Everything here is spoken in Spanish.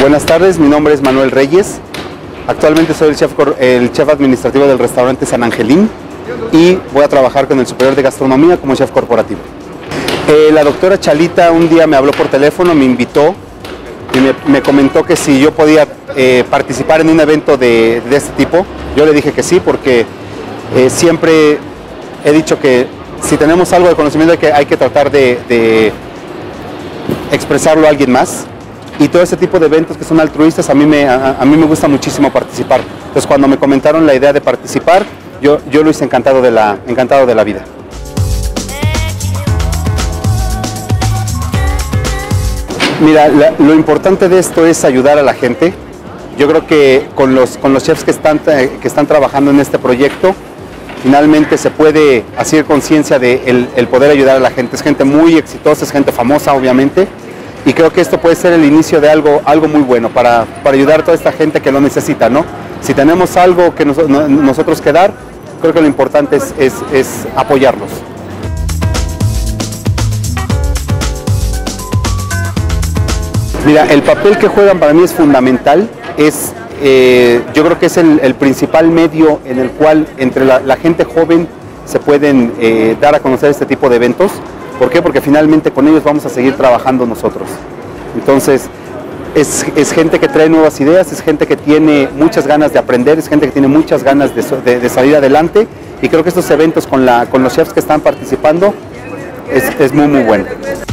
Buenas tardes, mi nombre es Manuel Reyes. Actualmente soy el chef administrativo del restaurante San Angelín y voy a trabajar con el superior de gastronomía como chef corporativo. La doctora Chalita un día me habló por teléfono, me invitó y me comentó que si yo podía participar en un evento de este tipo. Yo le dije que sí, porque siempre he dicho que si tenemos algo de conocimiento hay que tratar de expresarlo a alguien más. Y todo ese tipo de eventos que son altruistas a mí me gusta muchísimo participar. Entonces cuando me comentaron la idea de participar, yo lo hice encantado de la vida. Mira, lo importante de esto es ayudar a la gente. Yo creo que con los chefs que están trabajando en este proyecto, finalmente se puede hacer conciencia de el poder ayudar a la gente. Es gente muy exitosa, es gente famosa, obviamente. Y creo que esto puede ser el inicio de algo muy bueno para ayudar a toda esta gente que lo necesita, ¿no? Si tenemos algo que nosotros que dar, creo que lo importante es apoyarlos. Mira, el papel que juegan para mí es fundamental. Yo creo que es el principal medio en el cual entre la gente joven se pueden dar a conocer este tipo de eventos. ¿Por qué? Porque finalmente con ellos vamos a seguir trabajando nosotros. Entonces, es gente que trae nuevas ideas, es gente que tiene muchas ganas de aprender, es gente que tiene muchas ganas de salir adelante. Y creo que estos eventos con los chefs que están participando es muy bueno.